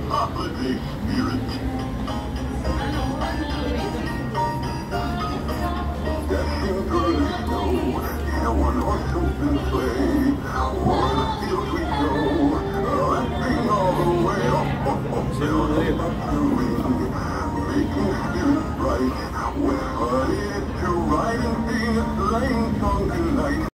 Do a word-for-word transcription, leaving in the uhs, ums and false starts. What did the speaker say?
holiday spirit. Dashing through the snow in a one-horse open sleigh, o'er the fields we go, laughing all the way. Oh, oh, oh, bells are ringing, making spirits bright.